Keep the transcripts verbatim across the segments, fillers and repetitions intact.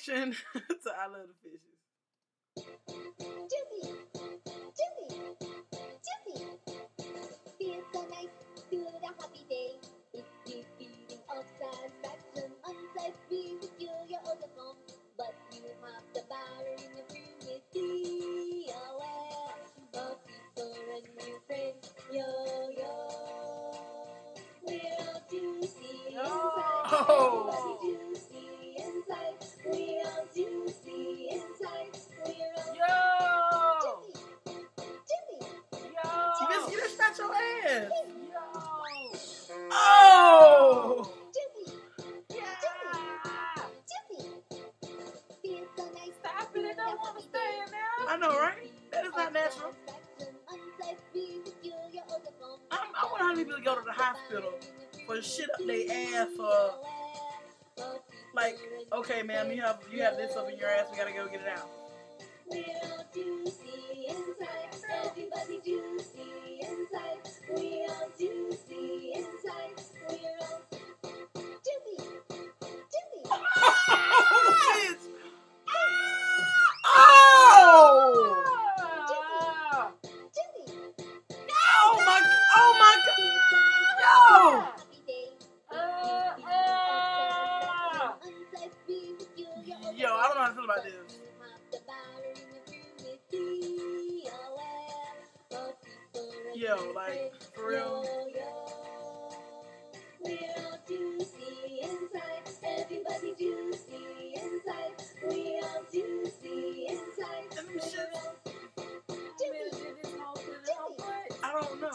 reaction to I Love the Fishes. Juicy, juicy, juicy. Feels so nice to the happy day. If you're feeling of satisfaction, unsafe, be peculiar or the phone. But you have the battery in the room with be aware of people and new friends. Yo, yo. We're all juicy inside. Everybody juicy inside. We're all juicy inside. We're all Yo! juicy. Yo! Biscuit, that's not your ass! Yo! Oh! Juicy. Yeah! Juicy. Feels so nice. Stop it, I don't want to stay in there. I know, right? That is not natural. I, I wonder how many people go to the hospital for shit up their ass for, like, okay, ma'am, you have you have this up in your ass, we gotta go get it out. We're all juicy inside. Everybody juicy inside. We're all juicy inside. We're all juicy. Juicy. Bitch. Oh! Juicy. Oh my! Oh my God! Yo! Yo, I don't know how to feel about this. Yo, like, for real. We're all juicy inside. Everybody juicy inside. We're all juicy inside. And them shits, I don't know.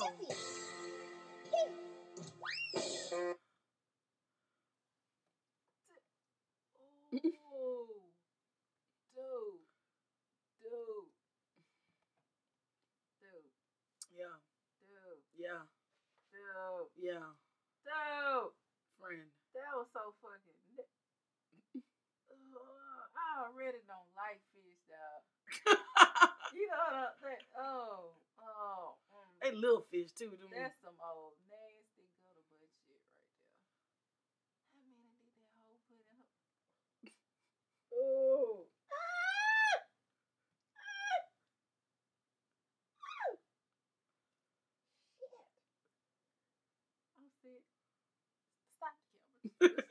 Yeah, yeah, yeah. Friend. That was so fucking. Uh, I already don't like fish, dog. You know that? that oh, oh. Mm. They little fish too, them. That's some old nasty gutter butt shit right there. I mean, I did that whole put in her. Oh. I'm sick. Stop the camera.